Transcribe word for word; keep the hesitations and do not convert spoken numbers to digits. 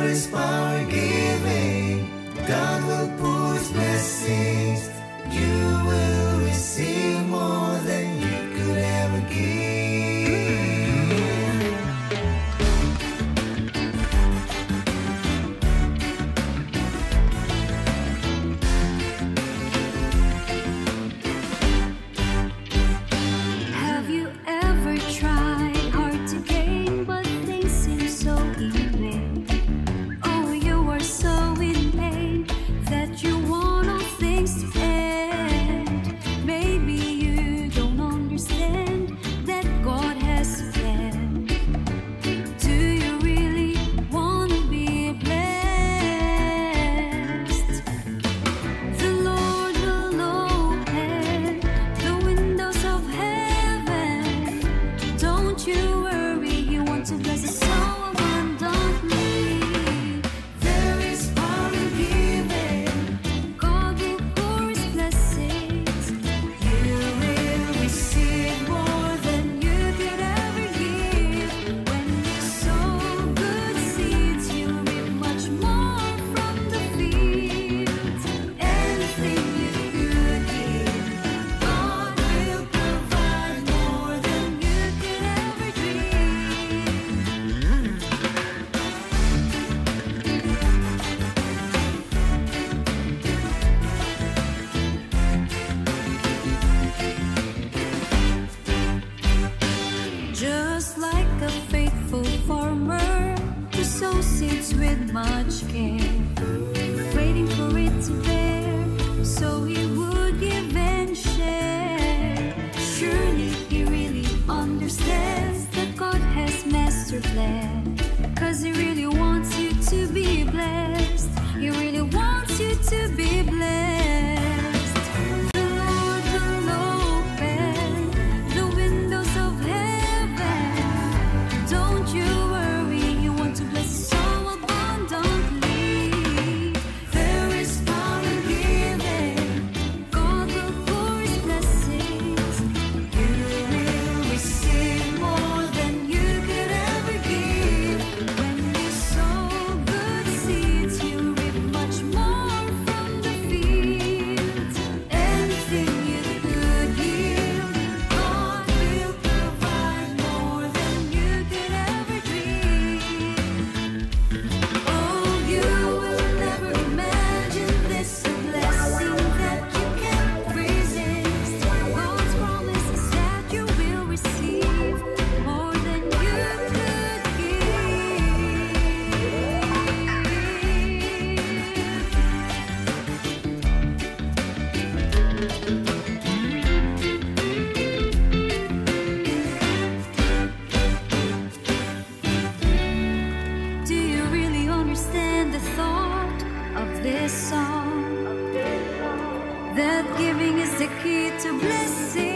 There is power in giving. God will pour His blessings. You will receive more than you could ever give. Have you ever tried hard to gain, but things seem so in vain? Oh, you are so in pain that you want all things to end. Maybe you don't understand that God has a plan. Do you really want to be blessed? The Lord will open the windows of heaven. Don't you worry, He wants to bless us so abundantly. There is power in giving. God will pour His blessings. You will receive more than you could ever give. When you sow good seeds, you reap much more from the fields. Anything you could give, God will provide more than You could ever dream. Just like a faithful farmer who sows seeds with much care, waiting for it to bear, so he would give and share. Surely he really understands that God has master plan, 'cause he really wants you to be blessed. He really wants you to be blessed. The Lord will open the windows of heaven. Don't you worry, He wants to bless you so abundantly. There is power in giving. God will pour His blessings. You will receive more than you could ever give. When you sow good seeds, you reap much more from the fields. Anything you could give, God will provide more than You could ever dream. Oh, you will never imagine this, a blessing that you can't resist. God's promise is that you will receive more than you could give. Do you really understand the thought of this song? That giving is the key to blessing.